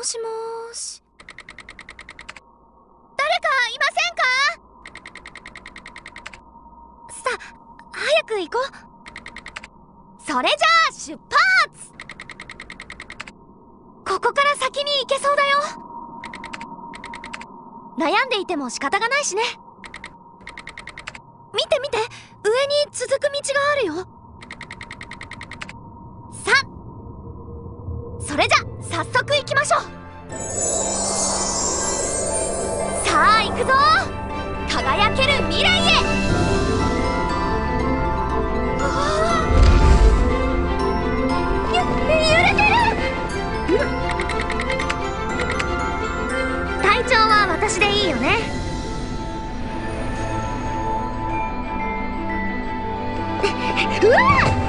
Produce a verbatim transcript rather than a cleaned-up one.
しもーし。誰かいませんか？さ、早く行こう。それじゃあ出発！ここから先に行けそうだよ。悩んでいても仕方がないしね。見て見て、上に続く道があるよ。さあ、それじゃ早速行きましょう。さあ行くぞ、輝ける未来へ。ゆ揺れてる。隊長は私でいいよね。うわっ！